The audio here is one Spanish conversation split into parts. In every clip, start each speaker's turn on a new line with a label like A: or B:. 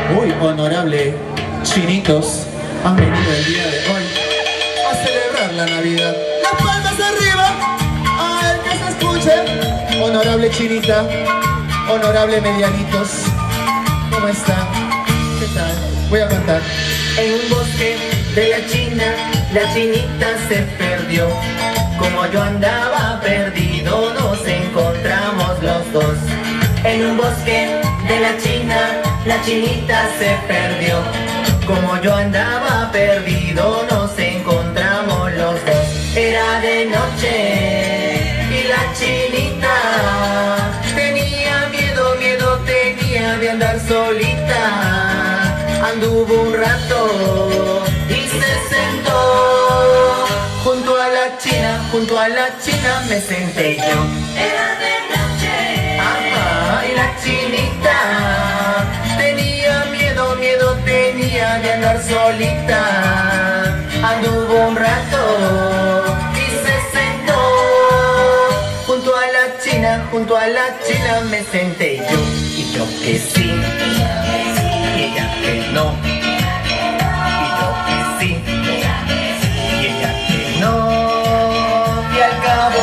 A: Muy honorable chinitos, han venido el día de hoy a celebrar la Navidad. Las palmas arriba, a ver que se escuche. Honorable chinita, honorable medianitos, ¿cómo están? ¿Qué tal? Voy a cantar.
B: En un bosque de la China, la chinita se perdió. Como yo andaba perdido, nos encontramos los dos. En un bosque de la China, la chinita se perdió. Como yo andaba perdido, nos encontramos los dos. Era de noche y la chinita tenía miedo tenía de andar solita. Anduvo un rato y se sentó junto a la china me senté yo. Era de noche, ajá, y la chinita tenía miedo tenía de andar solita. Anduvo un rato y se sentó junto a la china me senté yo. Y yo que sí, y ella que no, y yo que sí, y ella que no. Y al cabo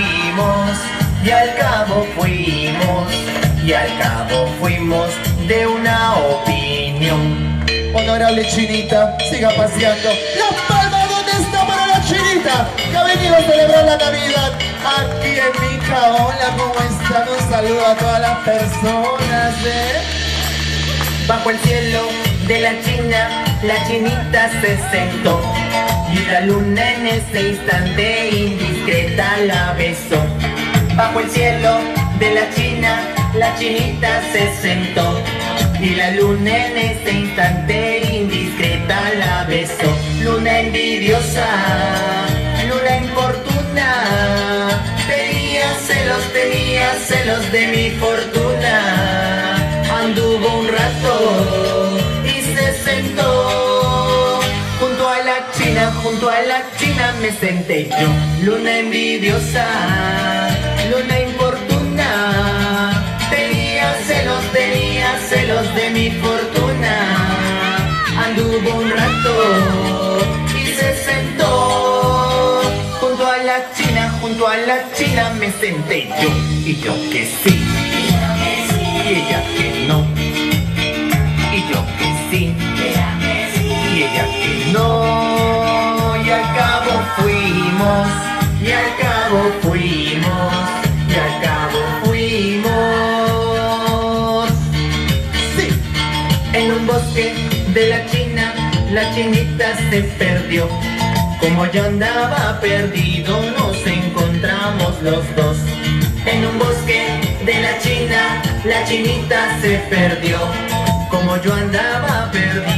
B: fuimos de una opinión.
A: Honorable chinita, siga paseando. Las palmas, ¿dónde está para la chinita que ha venido a celebrar la Navidad? Aquí en Mica. Hola, ¿cómo están? Un saludo a todas las personas,
B: Bajo el cielo de la China, la chinita se sentó. Y la luna en ese instante indiscreta la besó. Bajo el cielo de la China, la chinita se sentó. Y la luna en ese instante indiscreta la besó. Luna envidiosa, luna importuna, tenía celos de mi fortuna. Anduvo un rato y se sentó junto a la china me senté yo. Luna envidiosa, luna importuna, tenía celos de mi fortuna. Anduvo un rato y se sentó junto a la china me senté yo. Y yo que sí, y ella que no, y yo que sí, y ella que no. Y al cabo fuimos, sí. En un bosque de la China, la chinita se perdió. Como yo andaba perdido, nos encontramos los dos. En un bosque de la China, la chinita se perdió. Como yo andaba perdido,